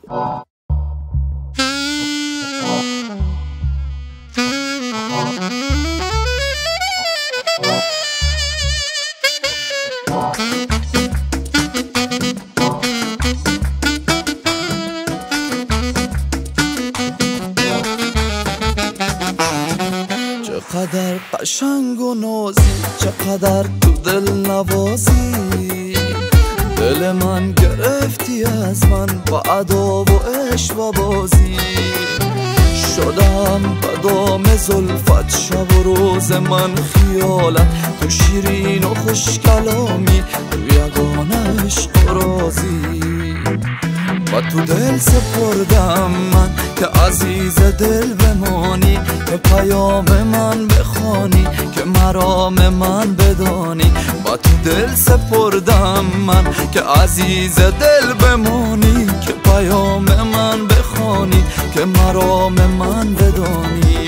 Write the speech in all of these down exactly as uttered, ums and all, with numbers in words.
چقدر قشنگ و نازی، چقدر تو دل نوازی، دل من گرفتی از من با ادا و عشق و بازی. شدم بدام زلفت شب و روز من خیالت، تو شیرین و خوش کلامی، تو یگانه عشق و رازی. و تو دل سپردم من که عزیز دل بمانی، که پیام من بخوانی، که مرام من بدانی. و تو دل سپردم من که عزیز دل بمانی، که پیام من بخوانی، که مرام من بدانی.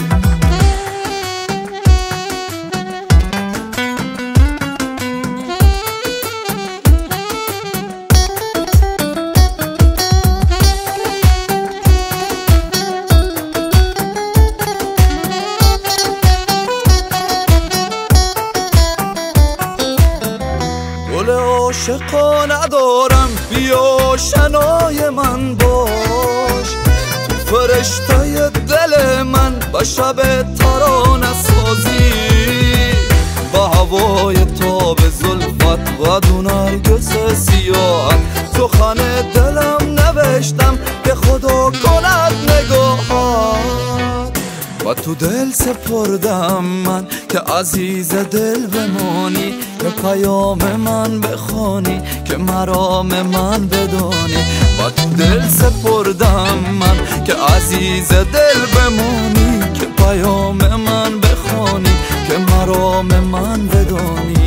گل عاشقا ندارم، بیا شنای من باش، تو فرشته دل من با شب ترانه سازی. با هوای تاب زلفت و دو نرگس سیاهت، سخن دلم نوشتم که خدا کند نگاهت. و تو دل سپردم من که عزیز دل بمانی، که پیام من بخوانی، که مرام من بدانی. و تو دل سپردم من که عزیز دل بمانی، که پیام من بخوانی، که مرام من بدانی.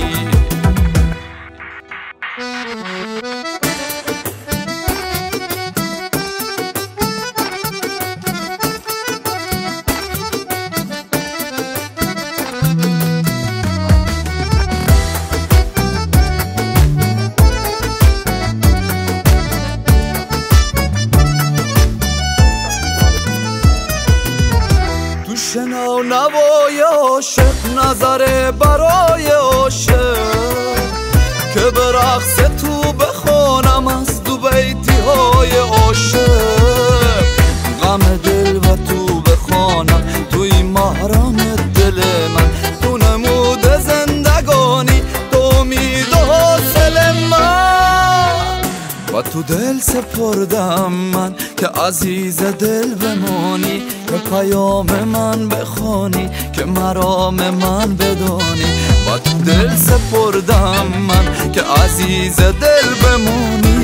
شنو نوای عاشق، نظر برای عاشق، که به رقص تو بخوانم از دو بیتی های عاشق. غم دل و تو بخوانم، توی محرم دل من، تو نمود زندگانی، تو امید و حاصل من. و تو دل سپردم من که عزیز دل بمانی، که پیام من بخوانی، که مرام من بدانی. و تو دل سپردم من که عزیز دل بمانی،